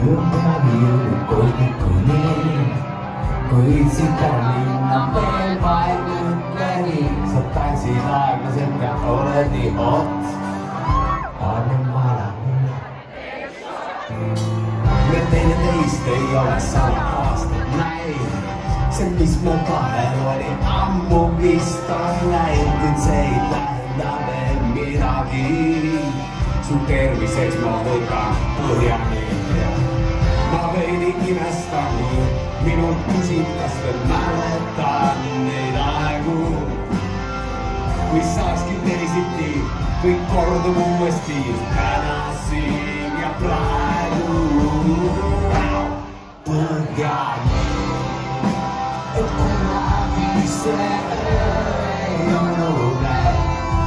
kunagi jõudnud koidikuni, kui sita linna veel vaid mõtleni, sa tantsid aeglaselt ja oled nii hot. Annan vala mulle. Me teineteist ei ole sama aastat näinud, see, mis me vahel oli ammu vist on läinud, kuid see ei tähenda veel midagi. Su terviseks ma võtan põhjani. Ma veidi imestan, minult küsid, kas veel mäletan neid aegu, kui saakski teisiti, kõik kordub uuesti, täna siin ja praegu. Põhjani, et kunagi see ei olnud veel.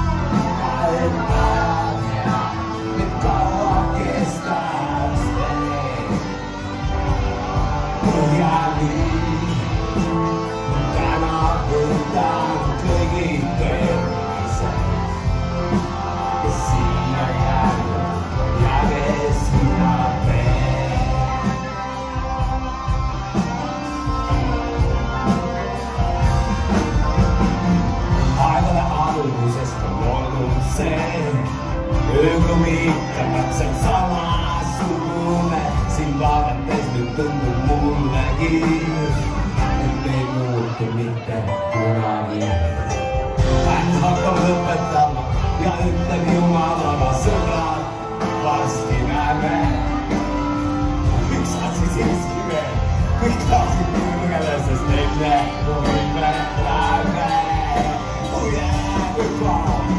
Ööklumi ikka täpselt samasugune, siin vaadates nüüd tundub mullegi, et ei muutu mitte kunagi. Bänd hakkab lõpetama ja ütleb jumal oma sõbrad, varsti näeme. Üks asi siiski veel, kõik tahtsid kulgele, sest eile võime näeme. Oh yeah, kui klaar.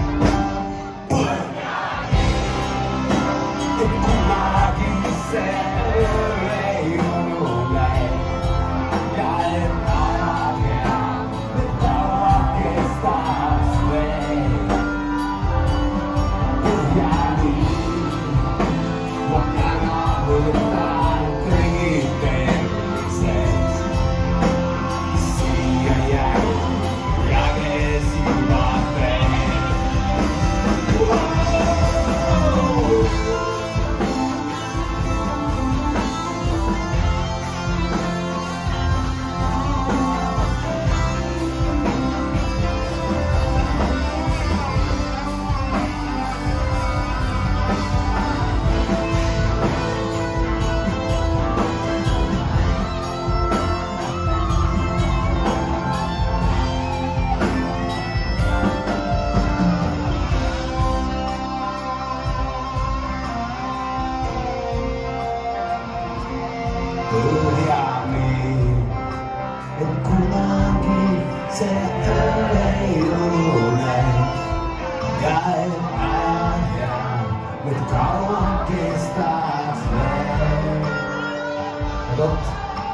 Põhjani, et kunagi see ei olnud ja et aeg nüüd kaua kestaks veel. Oot.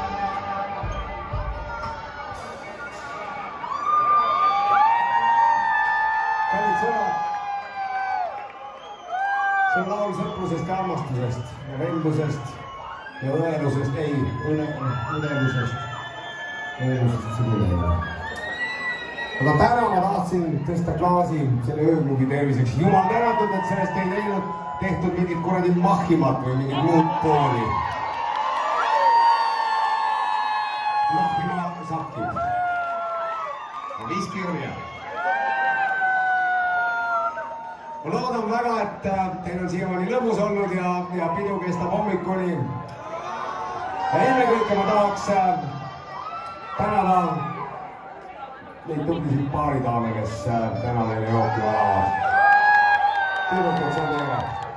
Kallid sõbrad, see on laul sõprusest ja armastusest ja vendlusest ja õelusest, ei, õelusest see küll ei ole. Aga täna ma tahtsin tõsta klaasi selle ööklubi terviseks. Jumal tänatud, et sellest ei tehtud mingit kuradi mahhimat või mingit muud pooli. Mahhima sakib. Viski oli hea. Ma loodan väga, et teil on siiamaani lõbus olnud ja pidu kestab hommikuni. Ja ennekõike ma tahaks tänada neid tublisid paaridaame, kes täna meile jooki valavad. Tüüdukad, see on teile.